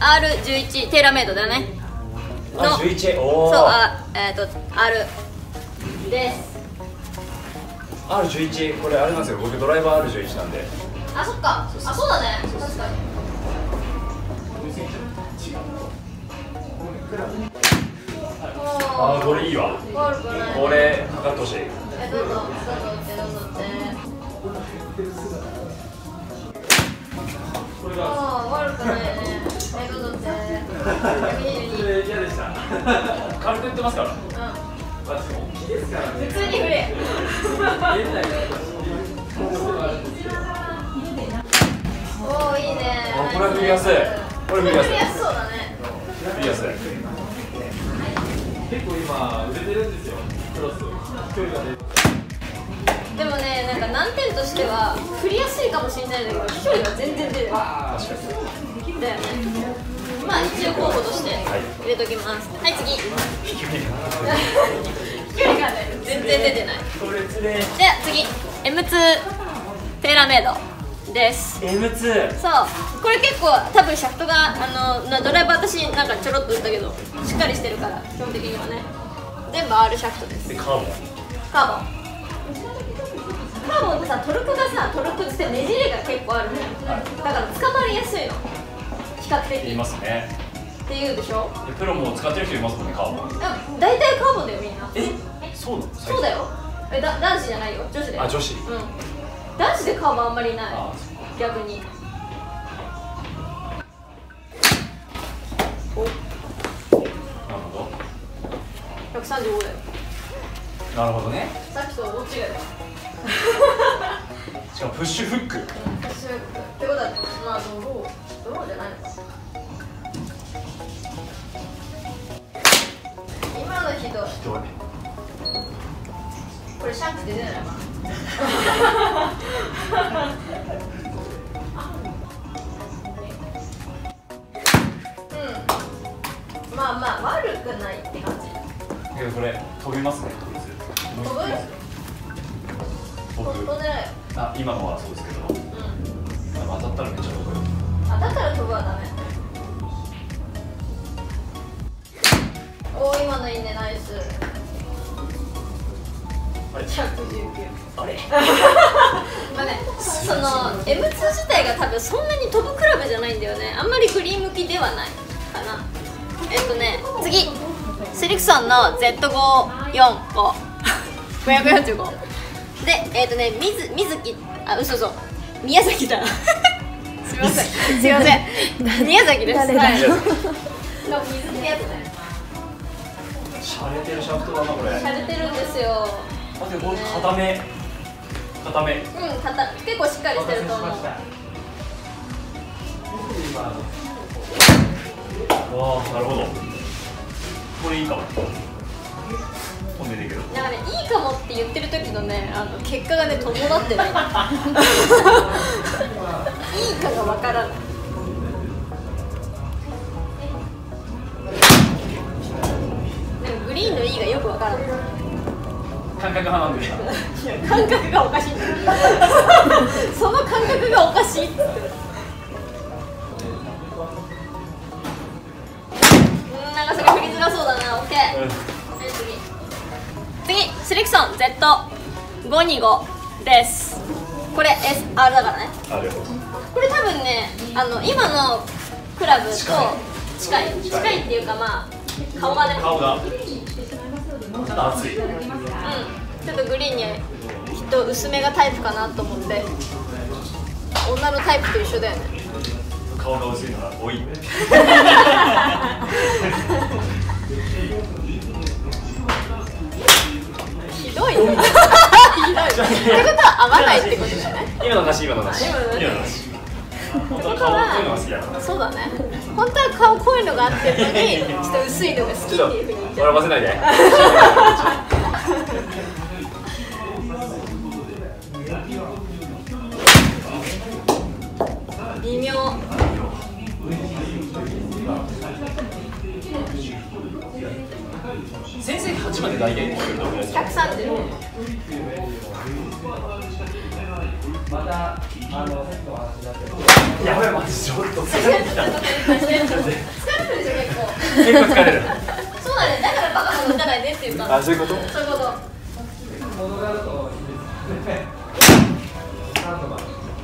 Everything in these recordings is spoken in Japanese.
R11 テーラーメイドだよねの R11 おおそうR です。 R11 これあれなんですよ、僕ドライバー R11 なんで。 あ、そっか。あ、そうだね。確かに。 あー、これいいわ。これ測ってほしい。 どうぞどうぞってどうぞって。ああ、悪くないね。どうぞって。 嫌でした。軽く言ってますから。普通に振れ。おお、いいね。 これ振りやすい。これ振りやすい。 振りやすそうだね。 振りやすい。 結構今売れてるんですよ。クロス距離が出る。 でもね、なんか難点としては振りやすいかもしれないんだけど、距離が全然出てない。 確かに。 だよね。まあ一応候補として入れときます。はい、次。飛距離がね、全然出てない。 これつれ。 で、次 M2 テーラーメイドです。 M2。 そう、これ結構多分シャフトがドライバー私なんかちょろっと打ったけどしっかりしてるから、基本的にはね全部 R シャフトです。 でカーボン。 カーボンってさ、トルクってねじれが結構あるのよ。だから捕まりやすいの、比較的。 言いますね。 っていうでしょ。 プロも使ってる人いますもんね、カーボン。 大体カーボンだよみんな。 そうなの？ そうだよ。男子じゃないよ、女子だよ。 あ、女子。 うん。男子でカーボンあんまりいない。逆に。お。 なるほ 135だよ。 ど。なるほどね。 さっきと大違いだ。 しかもプッシュフック。 プッシュフック。ってことは、まあドローじゃないのか。今のひどい。 ひどい。 これシャンクで出ないわ。うん。まあまあ悪くないって感じ。 けどこれ飛びますね、こいつ。 飛ぶ？ 僕。 飛んでないよ。 あ、今のはそうですけど。 うん。 当たったらめっちゃ飛ぶ。 当たったら飛ぶはダメ。おー、今のいいね、ナイス。 あれ？ 119。あれ？まあね、その M2 自体が多分そんなに飛ぶクラブじゃないんだよね。あんまりグリーン向きではないかな。次スリクソンの Z545 545で水木、あ、嘘そう、宮崎だ。すみません宮崎です。はい、の水ってやつね。 しゃれてるシャフトだな、これ。 しゃれてるんですよ。 だってこれ固め。 うん、結構しっかりしてると思う。 わあ、なるほど。これいいかも。飛んでるけど。 なんかね、いいかもって言ってる時のね、結果がね、伴ってない。いいかがわからない。なんかグリーンのいいがよくわからない。 感覚派なんですか。 感覚がおかしい。その感覚がおかしいって言ってる。なんかそれ振りづらそうだな。オッケー。次スリクソン Z525 です。これ SR だからね。これ多分ね、今のクラブと近いっていうか、まあ顔がね、 顔がちょっと熱い。 ちょっとグリーンにきっと薄めがタイプかなと思って。女のタイプと一緒だよね。 顔が薄いのが多い。 ひどいね。ってことは合わないってことだよね。 今のなし。本当は顔こういうのが好きだから。 そうだね。本当は顔こういうのが合ってるのに、ちょっと薄いのが好きっていうふうに言っちゃう。 笑わせないで。 微妙。 先生8まで大体130。 130。 またさっきの話になってる。 やばい、マジちょっと疲れてきた。 疲れてるでしょ、結構。 結構疲れる。 そうだね、だからバカなの打たないでって言ったの。 あ、そういうこと？ そういうこと。 物があるといいですね。なんとか。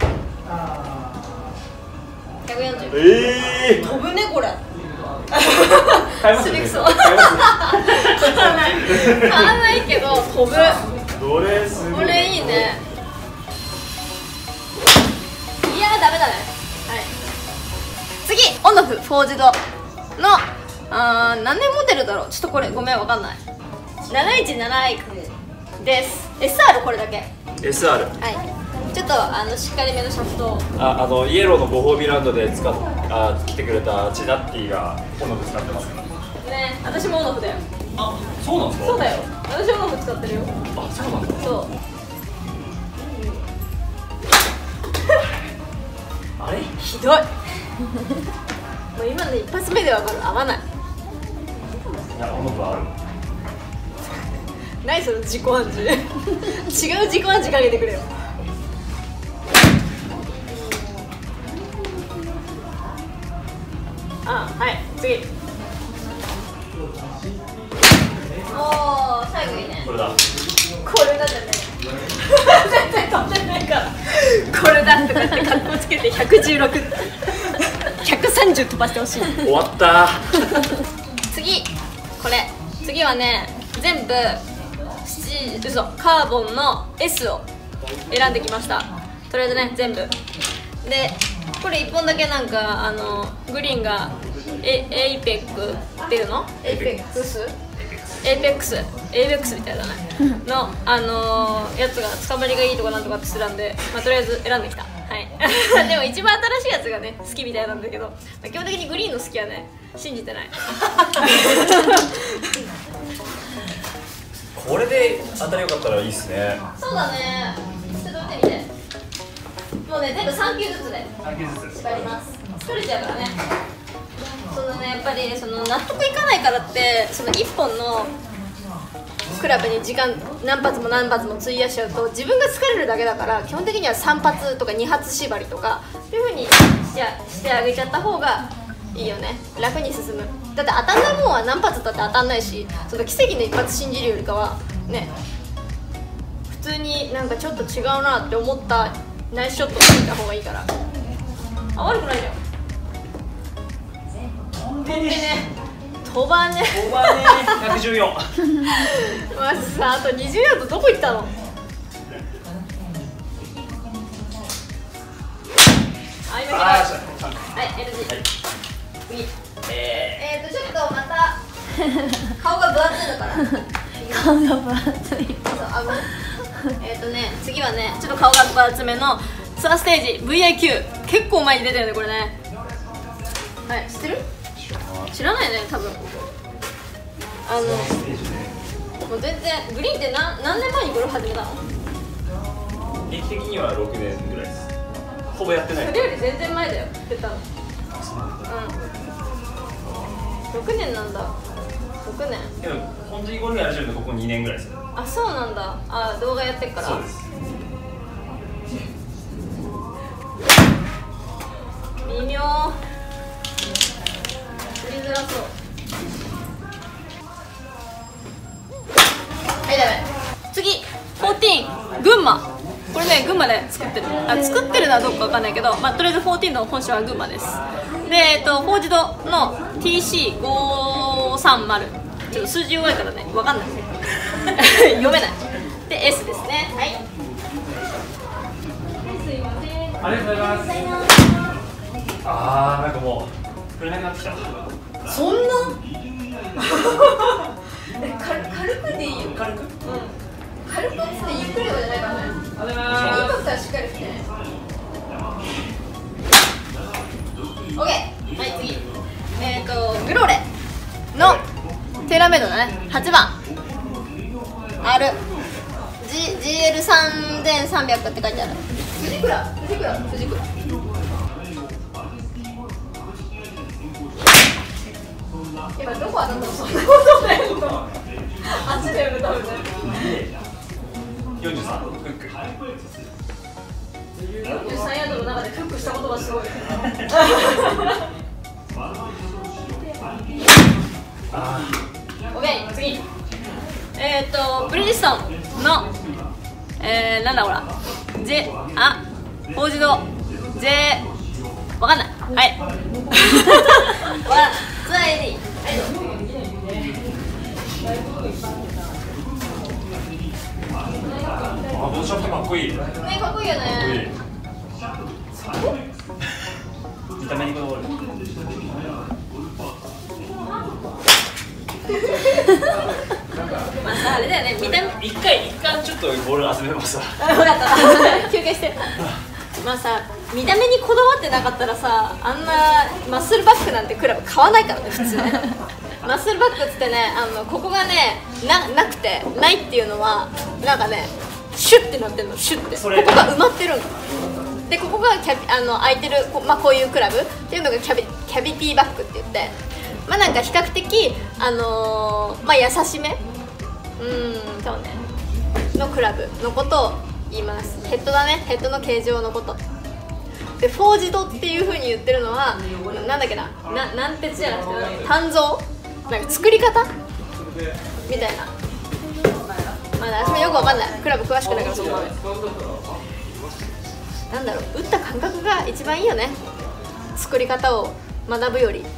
140。飛ぶね、これ。 買いますね。 すりくそ。 買いますね。 買わないけど、飛ぶ。 どれすごい。 これいいね。いやー、ダメだね。はい。次、オンオフ、フォージドの、何年モデルだろう。ちょっとこれ、ごめん、わかんない。717i です。SR これだけ。 SR。 はい。ちょっとしっかりめのシャフト。 イエローのご褒美ランドで来てくれたチナッティがオノフ使ってますからね、私もオノフだよ。 あ、そうなんですか？ そうだよ。私オノフ使ってるよ。 あ、そうなんだ。 そう。 あれ？ ひどい。もう今の一発目でわかる。合わない。 いや、オノフはある。 何その自己暗示。違う自己暗示かけてくれよ。あ、はい、次。おー、最後いいね。 これだ。 これだじゃね全然飛んでないからこれだとかって格好つけて116 130飛ばしてほしい。 終わった次、これ次はね、全部カーボンの S を選んできました。とりあえずね、全部で、これ1本だけなんかグリーンがエイペックっていうの？エイペックスみたいだねのやつが捕まりがいいとかなんとかってすらんで、まあ、とりあえず選んできた。はいでも一番新しいやつがね好きみたいなんだけど、まあ、基本的にグリーンの好きはね信じてないこれで当たりよかったらいいっすね。 そうだね、ちょっと打ってみて。もうね、全部3球ずつで 3球ずつ縛ります。疲れちゃうからね。そのね、やっぱりその納得いかないからって、その1本のクラブに時間何発も何発も費やしちゃうと自分が疲れるだけだから、基本的には3発とか2発縛りとかっていう風にしてあげちゃった方がいいよね。楽に進む。だって当たんないもんは何発だって当たんないし、その奇跡の一発信じるよりかはね、普通になんかちょっと違うなって思ったナイスショットをしていた方がいいから。あ、悪くないじゃん。飛んでね、飛ばね 114 まずさ、あと20ヤードどこ行ったの？あ、今来た。はい、LG。次。ちょっとまた顔が分厚いのかな。 顔が分厚い。 そう、あ、ごめん。次はね、ちょっと顔が分厚めのツアーステージ VIQ。結構前に出てるね、これね。はい、知ってる？知らないね、多分。もう全然グリーンって何年前にゴルフ始めたの？ 劇的には6年ぐらいです。ほぼやってない。 それより全然前だよ、出たの。うん。6年なんだ。6年。 でも本当にゴルフやり始めたのここ2年ぐらいですよ。 あ、そうなんだ。あ、動画やってっから。 そうです。 微妙。振りづらそう。はい、ダメ。次、14、群馬。これね、群馬で作ってる。作ってるのはどこかわかんないけど、まあ、とりあえず14の本社は群馬です。で、フォージドの TC530。ちょっと数字弱いからね、わかんない。読めない。で、S ですね。はい。すいません。 ありがとうございます。 なんかもう触れなくなってきた。 そんな軽くでいいよ。軽く？うん。軽くってゆっくりとかじゃないからね。 ありがとうございインまパクトはしっかりしてね。オッケー。はい、次。グローレのテーラーメイドだね。8番 GL3300 って書いてある。藤倉。今どこ当たったの？そんなことないの？あっちだよね、多分ね。 43フック。 43ヤードの中でフックしたことがすごい。OK、次。ブリヂストンの、なんだほら、フォージド、わかんない。はい。ツアー AD。 あ、ボーシャフトかっこいい。 ね、かっこいいよね。 見た目にこだわる。 まあさ、あれだよね、見た目。 一回ちょっとボール集めますわ。 分かった。休憩して。まあさ、見た目にこだわってなかったらさ、あんなマッスルバックなんてクラブ買わないからね、普通ね。マッスルバックっつってね、ここがね、なくて、ないっていうのは、なんかね、シュッてなってるの、シュッて。ここが埋まってるの。で、ここが空いてる、まあ、こういうクラブっていうのがキャビティバックって言って、まあなんか比較的、まあ優しめ、そうね、のクラブのことを言います。ヘッドだね、ヘッドの形状のこと。で、フォージドっていう風に言ってるのは、なんだっけな、なんてじゃなくて、鍛造、なんか作り方みたいな。まだ私もよくわかんない。クラブ詳しくないからそこまで。なんだろう、打った感覚が一番いいよね。作り方を学ぶより。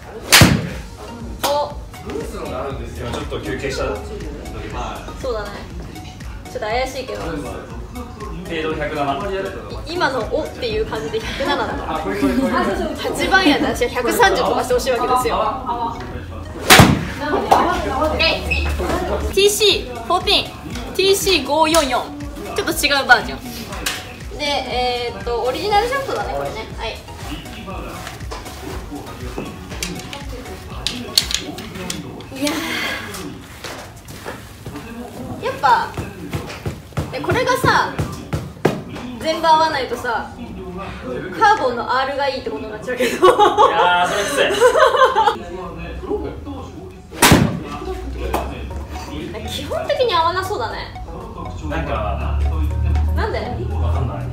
今ちょっと休憩した。 そうだね。ちょっと怪しいけど。 程度107。 今の「お」っていう感じで107だから。8番やで私は130飛ばしてほしいわけですよ。TC14、TC544、ちょっと違うバージョン。で、オリジナルシャフトだね、これね。はい。いやー、やっぱこれがさ、全部合わないとさ、カーボンの R がいいってことになっちゃうけど。いやー、それきつい。基本的に合わなそうだね。 なんか、 なんで？ わかんない。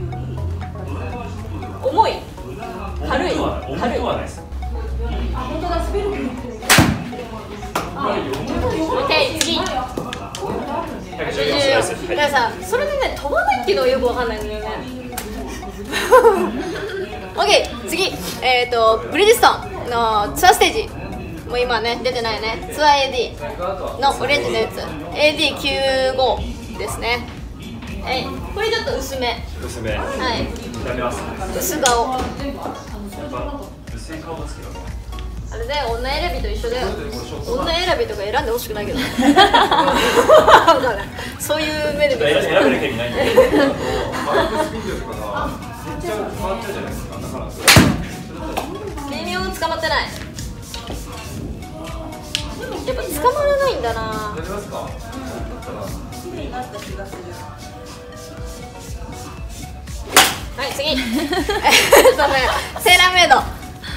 重い？軽い？ 重くはないです。 本当だ、滑る。OK、次。だからさ、それでね、飛ばないっていうのがよくわかんないんだよね。OK、次。ブリヂストンのツアーステージ。もう今ね、出てないね。ツアー AD のオレンジのやつ。AD95 ですね。はい、これちょっと薄め。 薄め。 はい。 やめます。 薄顔。 薄い顔が好きだ。 あれだよ、女選びと一緒だよ。女選びとか選んでほしくないけど。そういう目で見て。 選べる権利ないんで。 微妙に捕まってない。やっぱ捕まらないんだな。はい、次。セーラーメイド。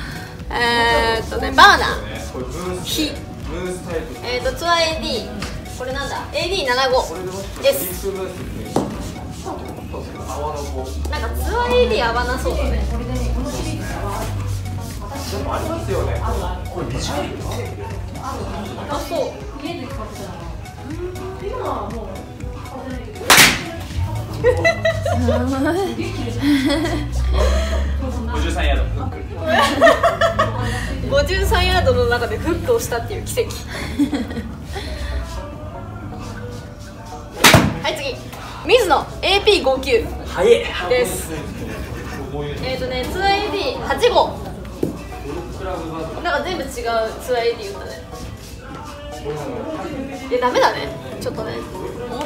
バーナー。火。ツアー AD。これなんだ ?AD75 です。なんかツアー AD 合わなそうだね。 でもありますよね。 これ短いよ。 あ、そう。 53ヤードフック。 53ヤードの中でフックをしたっていう奇跡。はい、次。水野 AP59 早いです。ツアー AD8 号。なんか全部違うツアー AD 言ったね。いや、ダメだね。ちょっとね、思った。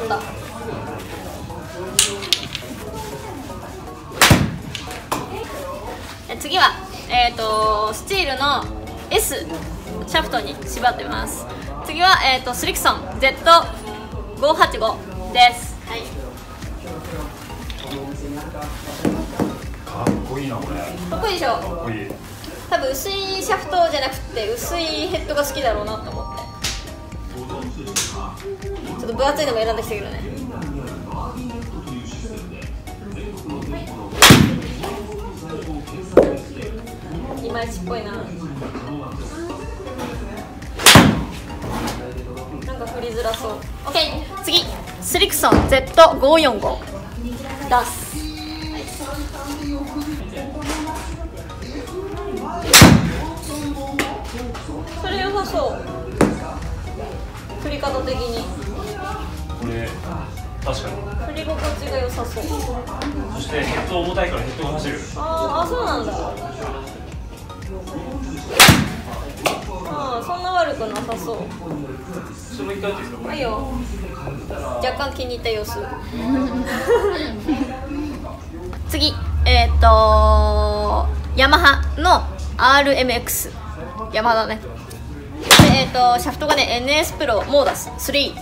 次は、スチールの S シャフトに縛ってます。次は、スリクソン Z585 です。はい。 かっこいいなこれ。 かっこいいでしょ。 かっこいい。 多分薄いシャフトじゃなくて薄いヘッドが好きだろうなと思って。ちょっと分厚いのも選んできたけどね。 愛知っぽいな。なんか振りづらそう。 OK、 次スリクソン Z545 出す。それ良さそう、振り方的に。 これ確かに。 振り心地が良さそう。 そしてヘッド重たいからヘッドが走る。 あ、そうなんだ。そんな悪くなさそう。 それも一回やっていいですか。 はいよ。若干気に入った様子。次、ヤマハの RMX、 ヤマハだね。で、シャフトがね NS プロモーダス3。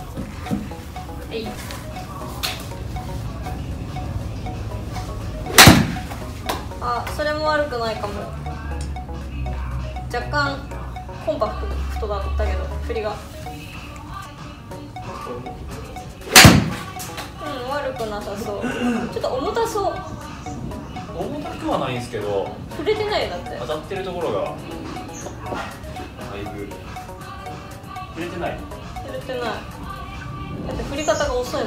あ、それも悪くないかも。若干コンパクトだったけど振りが悪くなさそう。ちょっと重たそう。 重たくはないんですけど、 触れてないよ。だって当たってるところがだいぶ触れてない。 触れてない。だって振り方が遅いもん。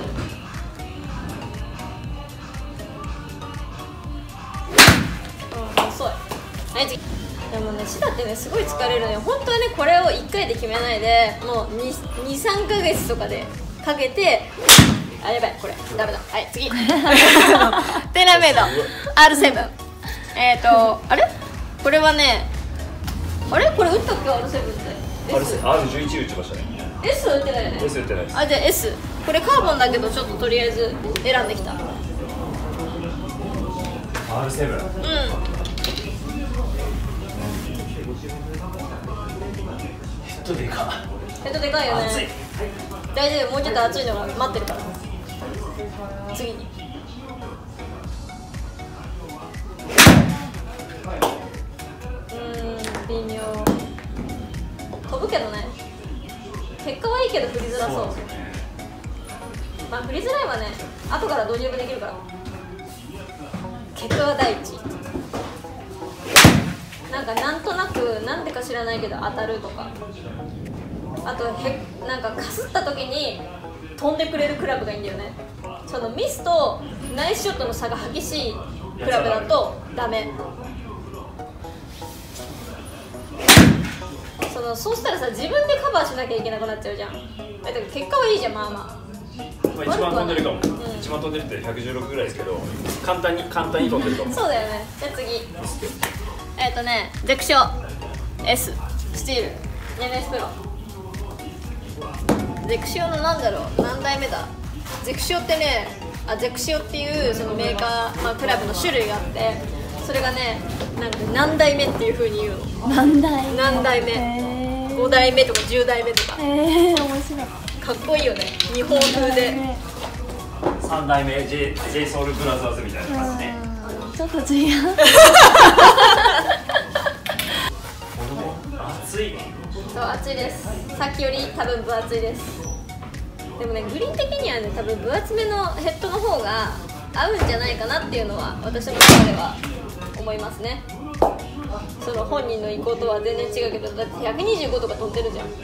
遅い。はい、次。でもね、シダってねすごい疲れるね。本当はねこれを1回で決めないでもう 2,3 ヶ月とかでかけて、あ、やばい、これダメだ。はい、次。テラメイド R7。あれこれはね、あれこれ打ったっけ R7 って。 R11 打ちましたね。 S 打ってないよね。 S 打ってないです。 あ、じゃあ S。これカーボンだけどちょっととりあえず選んできた。 R7。 うん。 ヘッドでか。 ヘッドでかいよね。 熱い。 大丈夫、もうちょっと熱いのが待ってるから。次に。微妙。飛ぶけどね。結果はいいけど振りづらそう。まあ振りづらいはね、後から導入ができるから。結果が第一。なんとなくなんでか知らないけど当たるとか、あとなんかかすった時に飛んでくれるクラブがいいんだよね。そのミスとナイスショットの差が激しいクラブだとダメ。そうしたらさ、自分でカバーしなきゃいけなくなっちゃうじゃん。だから結果はいいじゃん。まあまあ一番飛んでるかも。一番飛んでるって116ぐらいですけど、簡単に飛んでるかも。 そうだよね。じゃあ次、ゼクショ S スチール NS プロ。ゼクシオの何代目だ。ゼクシオってね、ゼクシオっていうそのメーカー、クラブの種類があって、それがね、なんか何代目っていう風に言うの。何代目、5代目とか10代目とか。 面白い。 かっこいいよね、日本風で。 3代目 JSOUL BROTHERS みたいな感じね。 ちょっと違う。 熱い。 そう、熱いです。さっきより多分分厚いです。でもね、グリーン的にはね、多分分厚めのヘッドの方が合うんじゃないかなっていうのは私の中では思いますね。その本人の意向とは全然違うけど、だって125とか飛んでるじゃん。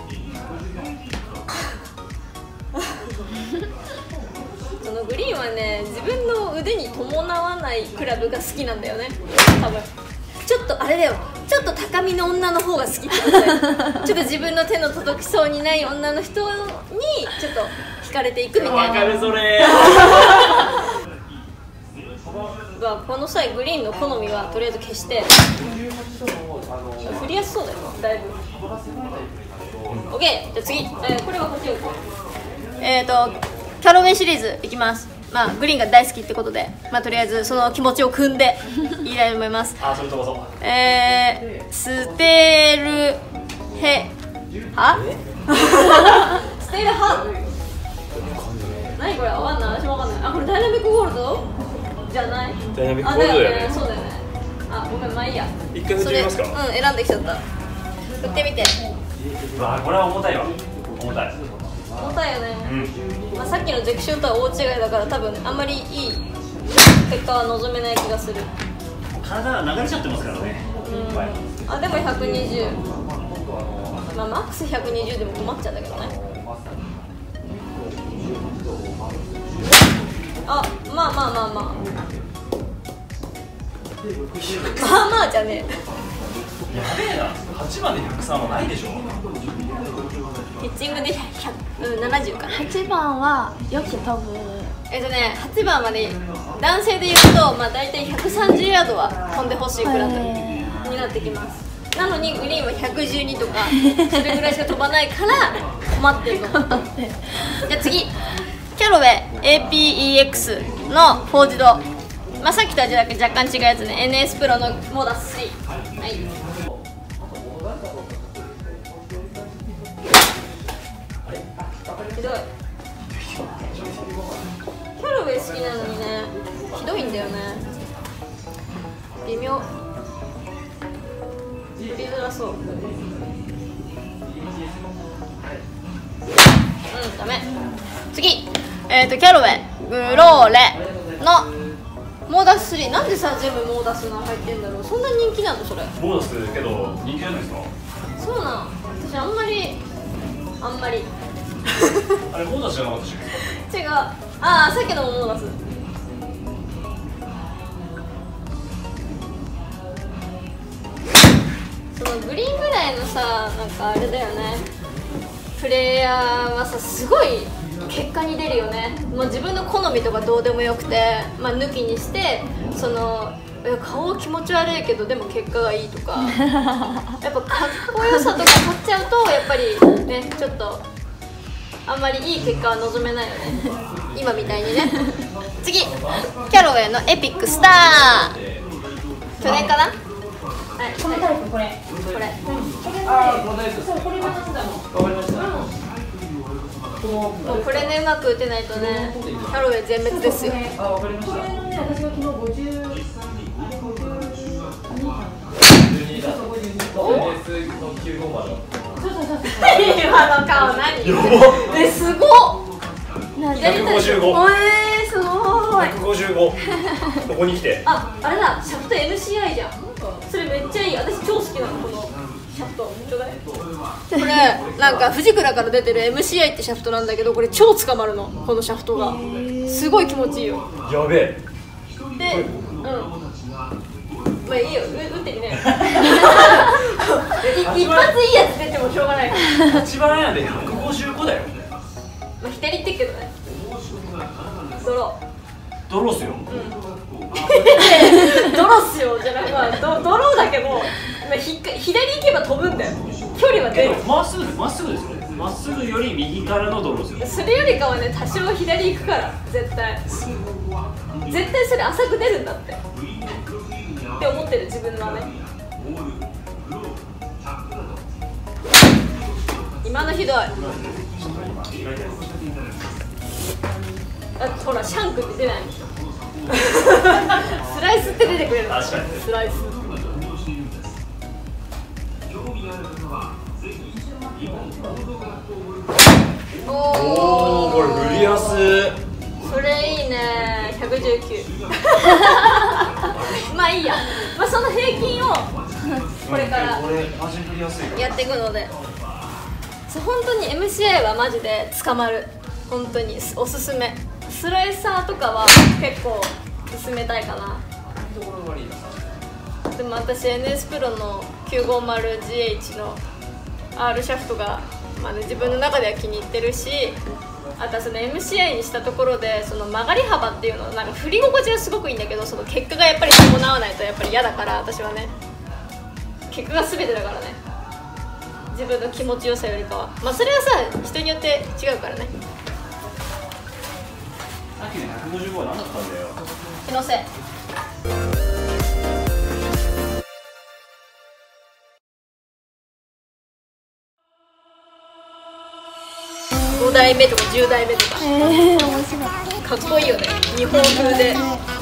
そのグリーンはね、自分の腕に伴わないクラブが好きなんだよね、多分。ちょっとあれだよ、ちょっと高みの女の方が好きってことだよ。ちょっと自分の手の届きそうにない女の人にちょっと惹かれていくみたいな。 わかるそれ。 この際グリーンの好みはとりあえず消して、振りやすそうだよだいぶ。 OK、 じゃあ次、これはこっちをキャロウェイシリーズいきます。グリーンが大好きってことで、とりあえずその気持ちを組んでいきたいと思います。 あ、それ飛ばそう。 ステルヘはステルハ何これ、わかんない。私もわかんない。これダイナミックゴールドじゃない？ ダイナミックゴールドだよね。 そうだよね。ごめん、まあいいや。 一回振ってみますか。 選んできちゃった。振ってみて。 これは重たいわ。重たい。 重たいよね。さっきのゼクションとは大違いだから、多分あんまりいい結果は望めない気がする。 体が流れちゃってますからね、いっぱい。 あ、でも120、まあマックス120でも困っちゃうんだけどね。あ、まあまあまあまあまあまあじゃねえ。 やべえな、8番で103はないでしょ。 ピッチングで70かな。 8番はよく飛ぶ。 8番まで男性で言うと、まあ大体130ヤードは飛んでほしいクラブになってきます。なのにグリーンは112とかそれぐらいしか飛ばないから困ってるの。じゃあ次、キャロウェイ APEX のフォージド、まあさっきとは若干違うやつね。 NS プロのモーダス3。はい、ひどい。キャロウェイ好きなのにね、ひどいんだよね。微妙、振りづらそう。ダメ。次、キャロウェイグローレのモーダス3。なんでさ全部モーダスが入ってんだろう。そんな人気なのそれ。 モーダスけど人気じゃないですか。 そうなん。私あんまりあれモーダスじゃなかったし。 違う。ああ、さっきのもモーダス。そのグリーンぐらいのさ、なんかあれだよね、プレイヤーはさすごい結果に出るよね。もう自分の好みとかどうでもよくて、まあ、抜きにしてその顔気持ち悪いけどでも結果がいいとかやっぱかっこよさとか買っちゃうとやっぱりね、ちょっとあんまりいい結果は望めないよね今みたいにね。次、キャロウェイのエピックスター。去年かな。はい、 このタイプ、これ。 これ。 ああ、このやつ。 そう、これのやつだもん。 わかりました。 もうこれでうまく打てないとね、キャロウェイ全滅ですよ。 あ、わかりました。 これのね、私が昨日52かな。そうそうそうそう。 今の顔何？すごっ。 155。 すごい。 155。ここに来て。 あれだ、シャフト MCI じゃん。それめっちゃいい。私超好きなの、このシャフト。ちょうだい。これなんか藤倉から出てる MCI ってシャフトなんだけど、これ超捕まるの、このシャフトが。すごい気持ちいいよ。 やべえ。 で、まあいいよ、打ってみね。一発いいやつ出てもしょうがないから。 8番アイアンで155だよ。 まあ左行ってっけどね。ドロドローっすよ。 ドロっすよじゃなくて、まあドローだけど、まあ、左行けば飛ぶんだよ。距離は出る。 まっすぐですよ。まっすぐより右からのドローですよ。 それよりかはね、多少左行くから絶対それ浅く出るんだって思ってる自分はね。今のひどい。ほらシャンクって出ない。スライスって出てくれる。 確かにスライス。おお、 これ振りやす。 それいいね。119。まあいいや。まあその平均をこれからこれマジ振りやすい。 やっていくので、そう本当に MCI はマジで捕まる。本当におすすめ。スライサーとかは結構進めたいかな。でも私 NS プロの 950GH の R シャフトが、まあね、自分の中では気に入ってるし、あとはその MCI にしたところでその曲がり幅っていうの、なんか振り心地はすごくいいんだけど、その結果がやっぱり伴わないとやっぱり嫌だから、私はね、結果が全てだからね、自分の気持ちよさよりかは。まあそれはさ、人によって違うからね。 さっきの155は何だったんだよ。 気のせい。5代目とか10代目とか、 面白い。 かっこいいよね、日本風で。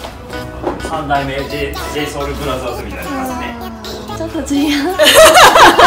3代目 J ソウルブラザーズみたいな感じね。 ちょっと違う。